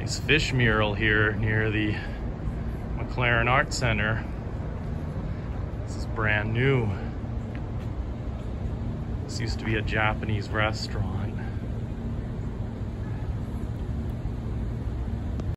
Nice fish mural here near the McLaren Art Center. This is brand new. This used to be a Japanese restaurant.